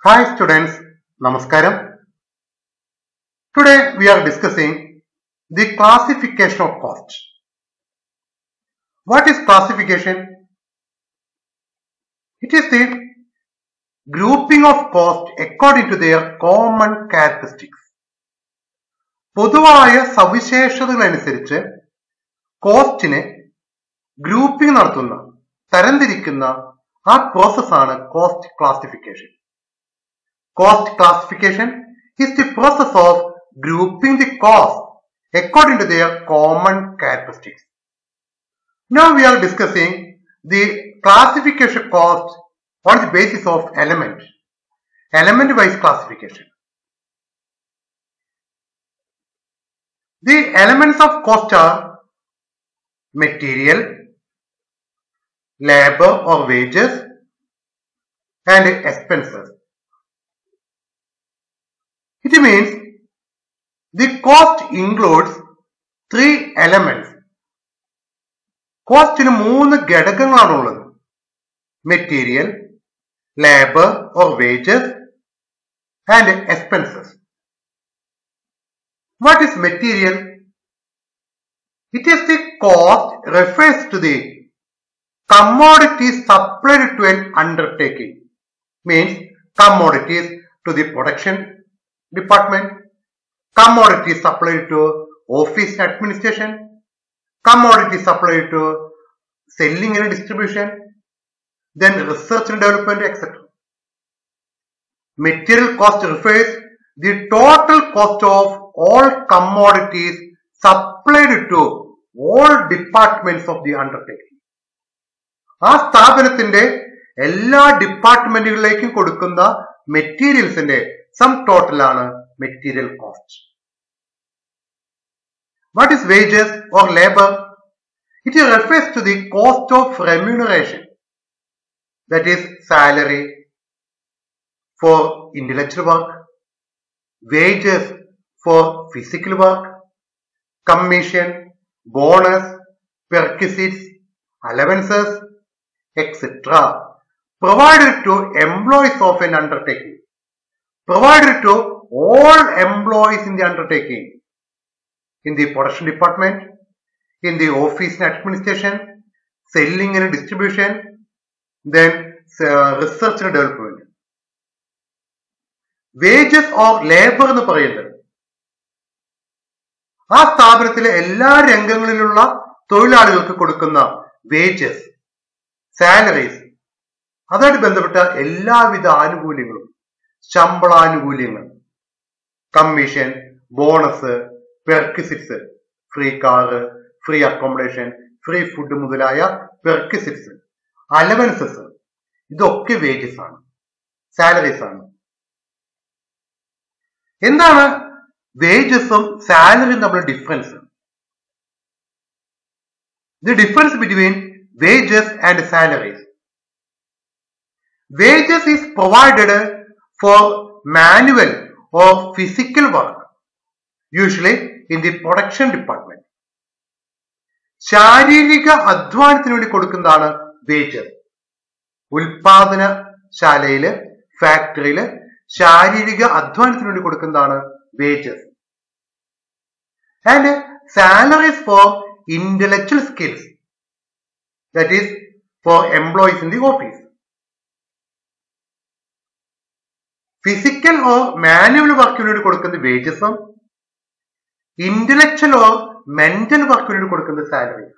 Hi students, Namaskaram. Today we are discussing the classification of cost. What is classification? It is the grouping of cost according to their common characteristics. പൊതുവായ സവിശേഷതകളനുസരിച്ച് കോസ്റ്റിനെ grouping നടത്തുന്ന തരംതിരിക്കുന്ന ആ പ്രോസസ്സാണ് cost classification. Cost classification is the process of grouping the cost according to their common characteristics. Now we are discussing the classification cost on the basis of element-wise classification. The elements of cost are material, labor or wages, and expenses. It means the cost includes three elements. Cost in മൂന്ന് ഘടകങ്ങളാണുള്ളത്. Material, labor or wages, and expenses. What is material? It is the cost refers to the commodities supplied to an undertaking. Means commodities to the production department, commodities supplied to office administration, commodities supplied to selling and distribution, then research and development, etc. Material cost refers the total cost of all commodities supplied to all departments of the undertaking. ആ സ്ഥാപനത്തിന്റെ എല്ലാ ഡിപ്പാർട്ട്മെന്റുകളിലേക്കും കൊടുക്കുന്ന മെറ്റീരിയൽസിന്റെ sum total ആണ് material cost. What is wages or labor? It refers to the cost of remuneration, that is salary for intellectual work, wages for physical work, commission, bonus, perquisites, allowances, etc. provided to employees of an undertaking. Provided to all employees in the undertaking, in the production department, in the office and administration, selling and distribution, then research and development. Wages or labor എന്ന് പറയുന്നത് ആ സ്ഥാപനത്തിലെ എല്ലാ രംഗങ്ങളിലുള്ള തൊഴിലാളികൾക്ക് കൊടുക്കുന്ന wages, salaries, അതുമായിട്ട് ബന്ധപ്പെട്ട എല്ലാവിധ ആനുകൂല്യങ്ങളും, ശമ്പളാനുകൂല്യങ്ങൾ, commission, bonus, perquisites, free car, free accommodation, free food മുതലായ പെർക്വിസിറ്റ്സ്, അലവൻസസ്, ഇതൊക്കെ വേജസ് ആണ്, സാലറീസ് ആണ്. എന്താണ് വേജസും സാലറിയും തമ്മിലുള്ള difference? The difference between wages and salaries. Wages is provided for manual or physical work, usually in the production department. ശാരീരിക അധ്വാനത്തിന് വേണ്ടി കൊടുക്കുന്നതാണ് വേജസ്. ഉൽപാദനശാലയില്, ഫാക്ടറിയില് ശാരീരിക അധ്വാനത്തിന് വേണ്ടി കൊടുക്കുന്നതാണ് wages. And salaries for intellectual skills, that is for employees in the office. Physical or manual വർക്കിന് വേണ്ടി കൊടുക്കുന്ന വേജസും ഇന്റലക്ച്വൽ ഓർ മെന്റൽ വർക്കിന് വേണ്ടി കൊടുക്കുന്ന salaries.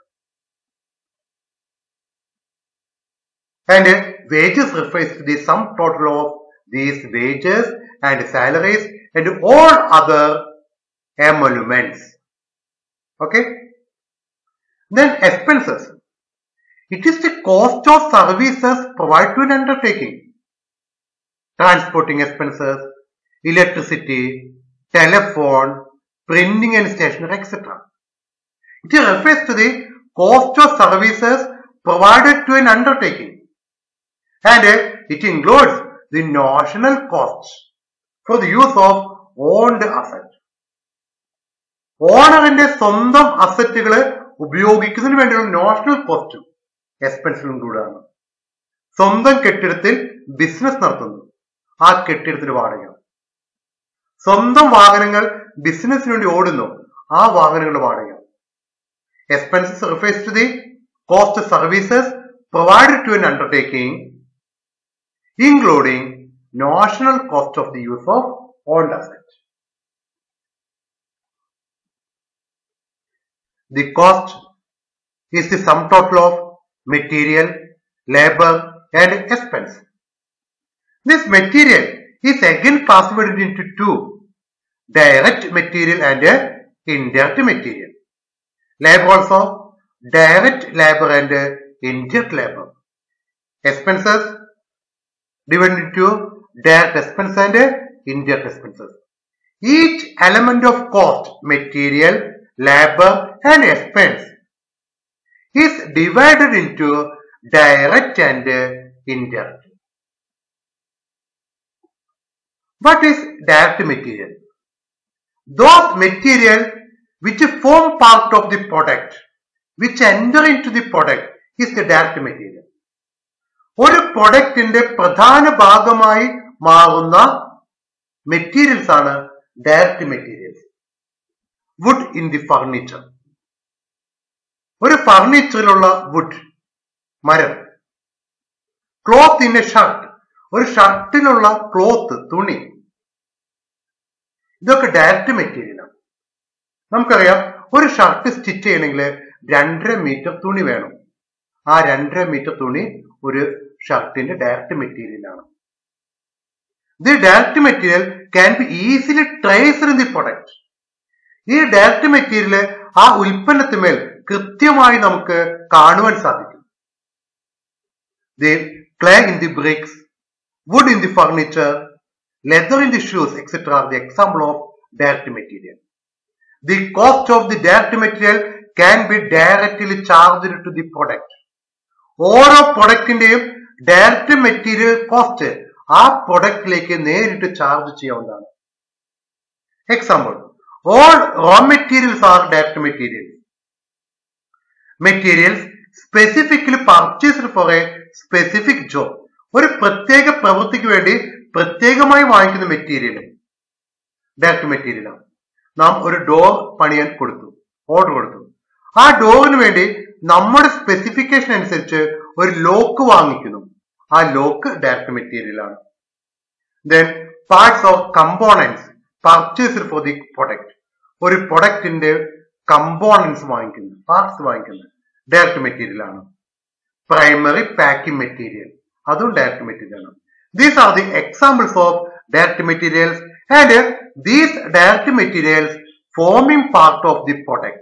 And wages refers to the sum total of these wages and salaries and all other emoluments. Okay? Then expenses. It is the cost of services provided to an undertaking. Transporting expenses, electricity, telephone, printing and stationery, etc. It refers to the cost of services provided to an undertaking, and it includes the notional costs for the use of owned asset. ഓണറിന്റെ സ്വന്തം അസറ്റുകൾ ഉപയോഗിക്കുന്നതിന് വേണ്ടിയുള്ള notional കോസ്റ്റും എക്സ്പെൻസിൽ include ആണ്. സ്വന്തം കെട്ടിടത്തിൽ business നടത്തുന്നു, ആ കെട്ടിടത്തിന് വാടക. സ്വന്തം വാഹനങ്ങൾ ബിസിനസിന് വേണ്ടി ഓടുന്നു, ആ വാഹനങ്ങളുടെ വാടക. Expenses refers to the cost of services provided to an undertaking, including notional cost of the use of owned asset. The cost is the sum total of material, labor and expense. This material is again classified into two, direct material and indirect material. Labor also, direct labor and indirect labor. Expenses divided into direct expense and indirect expenses. Each element of cost, material, labor and expense is divided into direct and indirect. What is direct material? Those materials which form part of the product, which enter into the product, is the direct material. ഒരു പ്രൊഡക്റ്റിന്റെ പ്രധാന ഭാഗമായി മാറുന്ന materials ആണ് direct materials. Wood in the furniture, ഒരു ഫർണിച്ചറിലുള്ള wood, മരം. Cloth in a shirt, ഒരു ഷർട്ടിലുള്ള ക്ലോത്ത്, തുണി. ഇതൊക്കെ ഡയറക്റ്റ് മെറ്റീരിയലാണ്. നമുക്കറിയാം, ഒരു ഷർട്ട് സ്റ്റിച്ച് ചെയ്യണമെങ്കിൽ 2.5 മീറ്റർ തുണി വേണം. ആ 2.5 മീറ്റർ തുണി ഒരു ഷർട്ടിന്റെ ഡയറക്റ്റ് മെറ്റീരിയലാണ്. The direct material can be easily traced in the product. ഈ ഡയറക്റ്റ് മെറ്റീരിയൽ ആ ഉൽപ്പന്നത്തിന്മേൽ കൃത്യമായി നമുക്ക് കാണുവാൻ സാധിക്കും. The clay in the bricks, wood in the furniture, leather in the shoes, etc. are the example of direct material. The cost of the direct material can be directly charged to the product. ഓരോ പ്രൊഡക്റ്റിന്റെയും direct material cost ആ പ്രൊഡക്റ്റിലേക്ക് നേരിട്ട് charge ചെയ്യാവുന്നതാണ്. Example, all raw materials are direct materials. Materials specifically purchased for a specific job. ഒരു പ്രത്യേക പ്രവൃത്തിക്ക് വേണ്ടി പ്രത്യേകമായി വാങ്ങിക്കുന്ന മെറ്റീരിയൽ ഡയറക്റ്റ് മെറ്റീരിയലാണ്. നാം ഒരു ഡോർ പണിയാൻ ഓർഡർ കൊടുത്തു. ആ ഡോറിന് വേണ്ടി നമ്മുടെ സ്പെസിഫിക്കേഷൻ അനുസരിച്ച് ഒരു ലോക്ക് വാങ്ങിക്കുന്നു. ആ ലോക്ക് ഡയറക്റ്റ് മെറ്റീരിയലാണ്. Then parts of components purchased for the product, ഒരു പ്രൊഡക്റ്റിന്റെ കമ്പോണൻസ് വാങ്ങിക്കുന്നു, പാർട്സ് വാങ്ങിക്കുന്നത് ഡയറക്റ്റ് മെറ്റീരിയലാണ്. പ്രൈമറി പാക്കിംഗ് മെറ്റീരിയൽ, അതും ഡയറക്റ്റ് മെറ്റീരിയൽ ആണ്. These are the examples of direct materials, and these direct materials forming part of the product.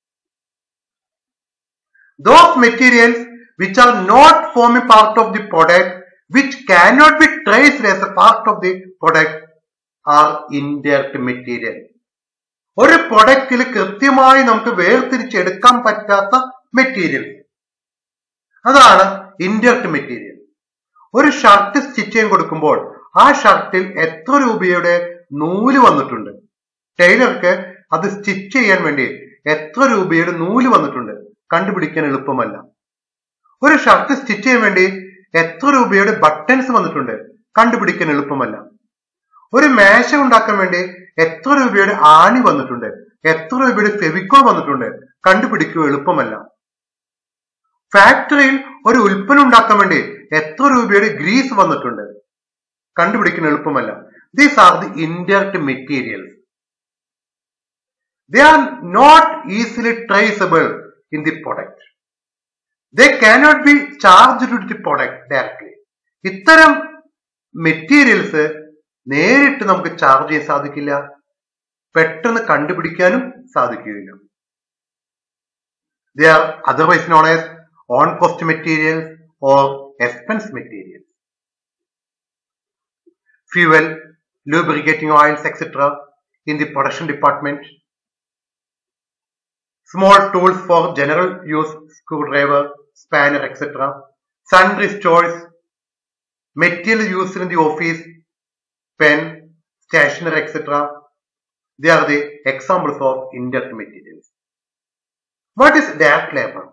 Those materials which are not forming part of the product, which cannot be traced as a part of the product, are indirect material. ഒരു പ്രൊഡക്റ്റിൽ കൃത്യമായി നമുക്ക് വേർതിരിച്ചെടുക്കാൻ പറ്റാത്ത material, അതാണ് indirect material. ഒരു shirt stitch ചെയ്യാൻ കൊടുക്കുമ്പോൾ ആ ഷർട്ടിൽ എത്ര രൂപയുടെ നൂല് വന്നിട്ടുണ്ട്, ടൈലർക്ക് അത് സ്റ്റിച്ച് ചെയ്യാൻ വേണ്ടി എത്ര രൂപയുടെ നൂല് വന്നിട്ടുണ്ട് കണ്ടുപിടിക്കാൻ എളുപ്പമല്ല. ഒരു ഷർട്ട് സ്റ്റിച്ച് ചെയ്യാൻ വേണ്ടി എത്ര രൂപയുടെ ബട്ടൺസ് വന്നിട്ടുണ്ട് കണ്ടുപിടിക്കാൻ എളുപ്പമല്ല. ഒരു മേശ ഉണ്ടാക്കാൻ വേണ്ടി എത്ര രൂപയുടെ ആണി വന്നിട്ടുണ്ട്, എത്ര രൂപയുടെ ഫെവിക്കോൾ വന്നിട്ടുണ്ട് കണ്ടുപിടിക്കുക എളുപ്പമല്ല. ഫാക്ടറിയിൽ ഒരു ഉൽപ്പന്നം ഉണ്ടാക്കാൻ വേണ്ടി എത്ര രൂപയുടെ ഗ്രീസ് വന്നിട്ടുണ്ട് കണ്ടുപിടിക്കാൻ എളുപ്പമല്ല. These are the indirect materials. They are not easily traceable in the product. They cannot be charged to the product directly. ഇത്തരം മെറ്റീരിയൽസ് നേരിട്ട് നമുക്ക് ചാർജ് ചെയ്യാൻ സാധിക്കില്ല, പെട്ടെന്ന് കണ്ടുപിടിക്കാനും സാധിക്കുകയില്ല. They are otherwise known as on cost materials or expense materials. Fuel, lubricating oils, etc. in the production department. Small tools for general use, screwdriver, spanner, etc. Sundry stores, material used in the office, pen, stationery, etc. They are the examples of indirect materials. What is direct labor?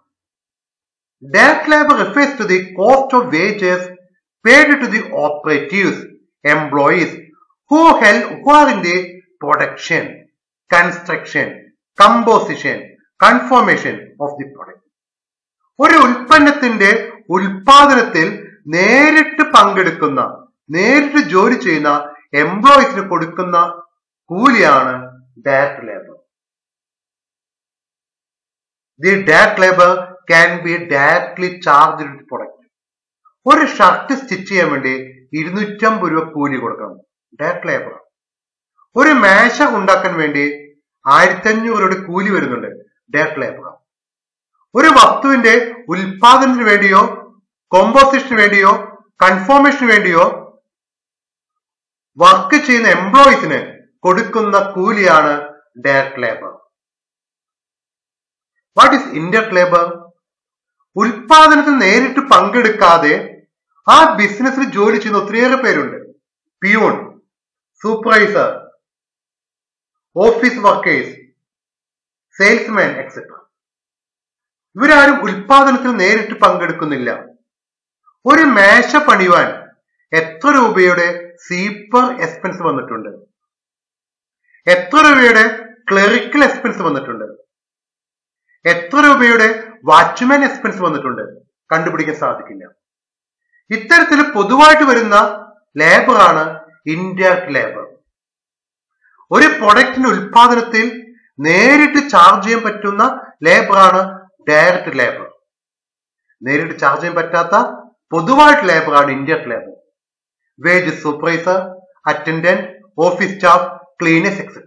Direct labor refers to the cost of wages paid to the operatives employees who are in the production, construction, composition, conformation of the product. ഒരു ഉൽപ്പന്നത്തിന്റെ ഉൽപാദനത്തിൽ നേരിട്ട് പങ്കെടുക്കുന്ന, നേരിട്ട് ജോലി ചെയ്യുന്ന എംപ്ലോയീസിന് കൊടുക്കുന്ന കൂലിയാണ് direct labour. The direct labor can be directly charged with product. ഒരു ഷർട്ട് സ്റ്റിച്ച് ചെയ്യാൻ വേണ്ടി 250 രൂപ കൂലി കൊടുക്കണം, ഡയറക്റ്റ് ലേബർ. ഒരു മേശ ഉണ്ടാക്കാൻ വേണ്ടി 1500 രൂപയുടെ കൂലി വരുന്നുണ്ട്, ഡയറക്റ്റ് ലേബർ. ഒരു വസ്തുവിന്റെ ഉൽപാദനത്തിന് വേണ്ടിയോ കോമ്പോസിഷന് വേണ്ടിയോ കൺഫോർമേഷന് വേണ്ടിയോ വർക്ക് ചെയ്യുന്ന എംപ്ലോയീസിന് കൊടുക്കുന്ന കൂലിയാണ് direct labour. What is indirect labour? ഉൽപാദനത്തിൽ നേരിട്ട് പങ്കെടുക്കാതെ ആ ബിസിനസ്സിൽ ജോലി ചെയ്യുന്ന ഒത്തിരിയേറെ പേരുണ്ട്. Peon, supervisor, office workers, salesman etcetera. ഇവരാരും ഉൽപാദനത്തിൽ നേരിട്ട് പങ്കെടുക്കുന്നില്ല. ഒരു മേശ പണിയുവാൻ എത്ര രൂപയുടെ സ്വീപ്പർ എക്സ്പെൻസ് വന്നിട്ടുണ്ട്, എത്ര രൂപയുടെ ക്ലറിക്കൽ എക്സ്പെൻസ് വന്നിട്ടുണ്ട്, എത്ര രൂപയുടെ വാച്ച്മാൻ എക്സ്പെൻസ് വന്നിട്ടുണ്ട്, കണ്ടുപിടിക്കാൻ സാധിക്കില്ല. ഇത്തരത്തിൽ പൊതുവായിട്ട് വരുന്ന ലേബറാണ് ഇൻഡയറക്റ്റ് ലേബർ. ഒരു പ്രൊഡക്റ്റിന്റെ ഉൽപാദനത്തിൽ നേരിട്ട് ചാർജ് ചെയ്യാൻ പറ്റുന്ന ലേബറാണ് ഡയറക്റ്റ് ലേബർ. നേരിട്ട് ചാർജ് ചെയ്യാൻ പറ്റാത്ത പൊതുവായിട്ട് ലേബറാണ് indirect labour. Wage supervisor, attendant, office staff, cleaners etcetera.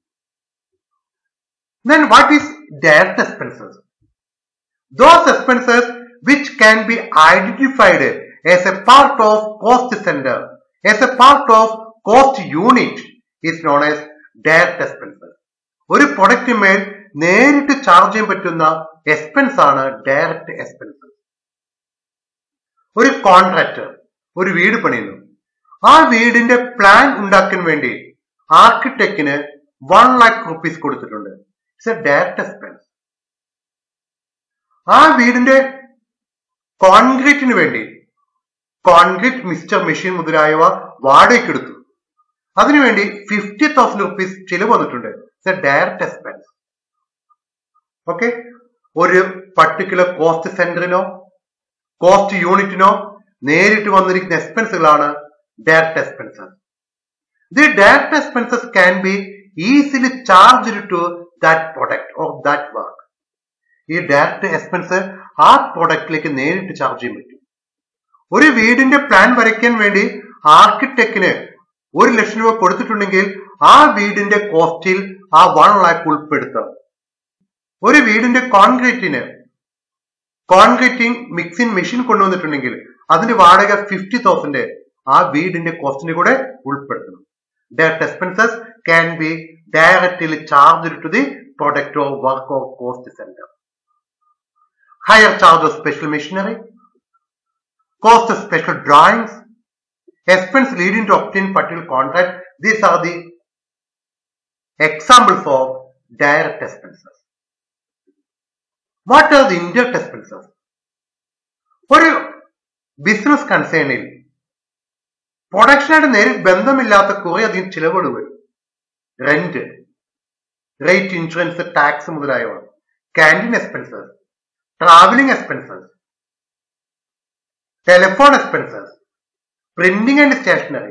Then what is direct expenses? Those expenses which can be identified as a part of cost center, as a part of cost unit is known as direct expenses. ഒരു പ്രൊഡക്റ്റിന്മേൽ നേരിട്ട് charge ചെയ്യാൻ പറ്റുന്ന expense ആണ് direct expense. ഒരു contractor ഒരു വീട് പണിയുന്നു. ആ വീടിന്റെ പ്ലാൻ ഉണ്ടാക്കാൻ വേണ്ടി ആർക്കിടെക്റ്റിന് 1 lakh rupees കൊടുത്തിട്ടുണ്ട്. It's a direct expense. ആ വീടിന്റെ കോൺക്രീറ്റിന് വേണ്ടി കോൺക്രീറ്റ് മിക്സ്ചർ മെഷീൻ മുതലായവ വാടകയ്ക്ക് എടുത്തു. അതിനുവേണ്ടി 50,000 rupees ചിലവ് വന്നിട്ടുണ്ട്. It's a direct expense. Okay, ഒരു പർട്ടിക്കുലർ കോസ്റ്റ് സെന്ററിനോ കോസ്റ്റ് യൂണിറ്റിനോ നേരിട്ട് വന്നിരിക്കുന്ന എക്സ്പെൻസുകളാണ് direct expenses. The direct expenses can be easily charged to that product or that work. ഈ ഡയറക്റ്റ് എക്സ്പെൻസ് ആ പ്രൊഡക്റ്റിലേക്ക് നേരിട്ട് ചാർജ് ചെയ്യാൻ പറ്റും. ഒരു വീടിന്റെ പ്ലാൻ വരയ്ക്കാൻ വേണ്ടി ആർക്കിടെക്റ്റിന് 1 ലക്ഷം രൂപ കൊടുത്തിട്ടുണ്ടെങ്കിൽ ആ വീടിന്റെ കോസ്റ്റിൽ ആ 1 lakh ഉൾപ്പെടുത്തണം. ഒരു വീടിന്റെ കോൺക്രീറ്റിംഗ് മിക്സിംഗ് മെഷീൻ കൊണ്ടുവന്നിട്ടുണ്ടെങ്കിൽ അതിന് വാടക 50,000 ആ വീടിന്റെ കോസ്റ്റിന്റെ കൂടെ ഉൾപ്പെടുത്തണം. Direct expenses can be directly charged to the product or work or cost centre. Hire charge of special machinery, cost of special drawings, expense leading to obtain particular contract. These are the examples of direct expenses. What are the indirect expenses? ഒരു business കൺസേണിൽ പ്രൊഡക്ഷനായിട്ട് നേരിട്ട് ബന്ധമില്ലാത്ത കുറെ അധികം ചിലവുകൾ വരും. Rent, rate, insurance, tax മുതലായവ, canteen expenses, travelling expenses, telephone expenses, printing and stationery.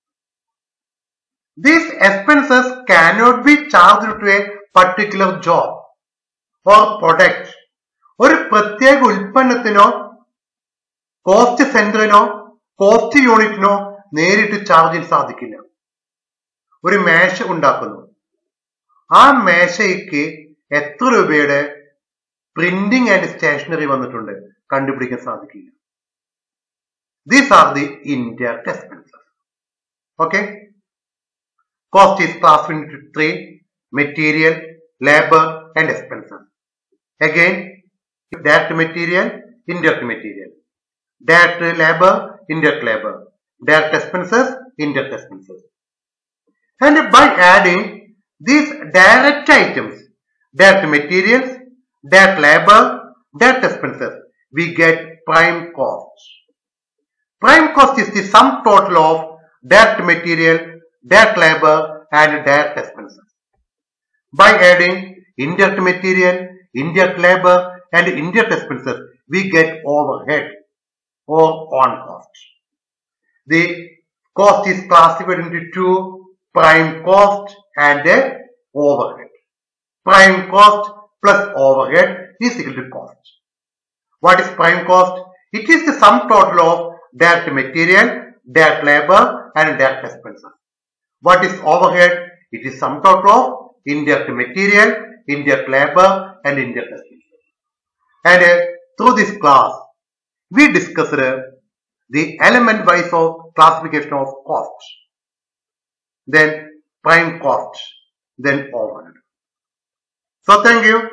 These expenses cannot be charged to a particular job or product. ഒരു പ്രത്യേക ഉൽപ്പന്നത്തിനോ കോസ്റ്റ് സെന്ററിനോ കോസ്റ്റ് യൂണിറ്റിനോ നേരിട്ട് ചാർജ് ചെയ്യാൻ സാധിക്കില്ല. ഒരു മേശ ഉണ്ടാക്കുന്നു. ആ മേശയ്ക്ക് എത്ര രൂപയുടെ പ്രിന്റിംഗ് ആൻഡ് സ്റ്റേഷനറി വന്നിട്ടുണ്ട് കണ്ടുപിടിക്കാൻ സാധിക്കില്ല. These are the indirect expenses. Okay. Cost is classified into 3: material, labor, and expenses. Again, direct material, indirect material, direct labor, indirect labor, direct expenses, indirect expenses. And by adding these direct items, direct materials, direct labor, direct expenses, we get prime cost. Prime cost is the sum total of direct material, direct labor and direct expenses. By adding indirect material, indirect labor and indirect expenses, we get overhead or on cost. The cost is classified into two, prime cost and overhead. Prime cost plus overhead is equal to cost. What is prime cost? It is the sum total of direct material, direct labor and direct expenses. What is overhead? It is sum total of indirect material, indirect labor and indirect expenses. And through this class, we discussed the element wise of classification of cost, then prime cost, then overhead. So thank you.